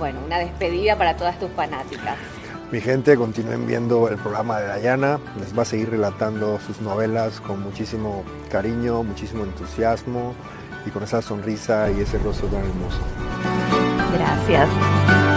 bueno, una despedida para todas tus fanáticas. Mi gente, continúen viendo el programa de Dayana, les va a seguir relatando sus novelas con muchísimo cariño, muchísimo entusiasmo y con esa sonrisa y ese rostro tan hermoso. Gracias.